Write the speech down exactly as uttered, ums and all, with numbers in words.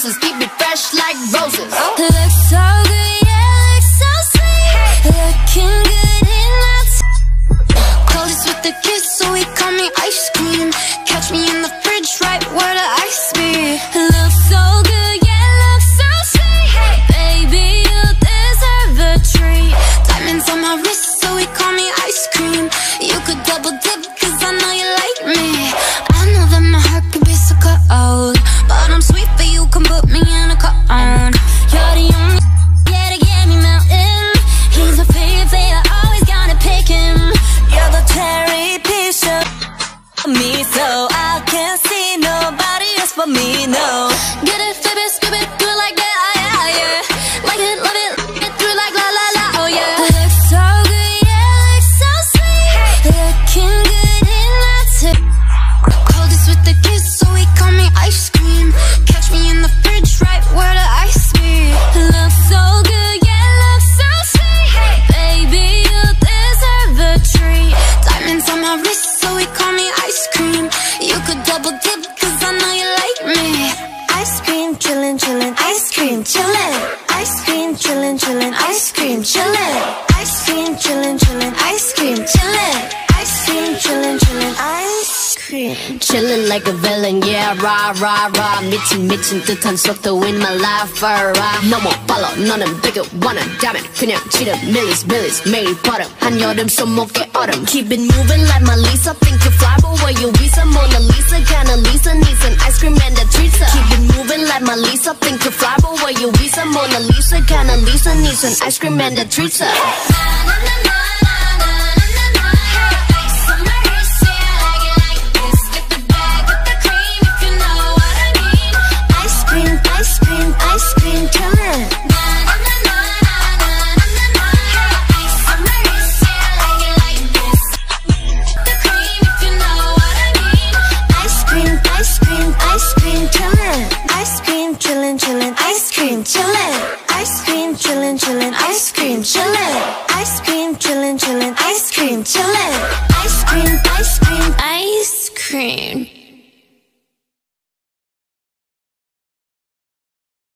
houses, keep it fresh like roses. Oh. Looks so good, yeah, looks so sweet. Looking good in that coldest with the kiss, so he call me ice cream. Catch me in the fridge, right where the ice be. Looks so good, yeah, looks so sweet. Baby, you deserve a treat. Diamonds on my wrist, so he call me ice cream. You could double dip, cause I know you like me. I know that my heart could be so cold, but I'm sweet, but you can put me in a cone. You're the only yeah to get me melting. He's my favorite, always gotta pick him. You're the cherry piece of me, so I can't see nobody else but me, no. Get it, flip it, skip it, do it like that, yeah, yeah. Like it, love it, get through like la la la, oh yeah. Looks so good, yeah, looks so sweet. Looking good in that tip. Coldest with the kiss, so he call me ice cream. Catch me in the fridge, right where the ice be. Looks so good, yeah, looks so sweet. Baby, you deserve a treat. Diamonds on my wrist, so he call me ice cream. You could double dip, cause I know you like me. Ice cream, chillin', chillin', ice cream, chillin'. Ice cream, chillin', chillin', ice cream, chillin'. Ice cream, chillin', chillin', ice cream, chillin'. Ice cream, chillin', chillin', ice cream. Chillin' like a villain, yeah, rah, rah, rah. 미친, 미친 듯한 속도 in my life, alright. No more follow, 너는 되게 원한다면 그냥 지름, millies, millies, 매일 버릇. 한여름 손목에 얼음. Keep it moving like my Lisa. Think you fly, but where you visa? Mona Lisa, kinda Lisa, needs an ice cream and a treat. Keep it moving like my Lisa. Think you fly, but where you visa? Mona Lisa, kinda Lisa, needs an ice cream and a treat. Ice cream, ice cream, chillin'. Ice cream, ice cream, ice cream, chillin'. Ice cream, chillin', chillin', ice cream, chillin'. Ice cream, chillin', chillin', ice cream, chillin'. Ice cream, chillin', chillin', ice cream, chillin'. Ice cream, ice cream, ice cream.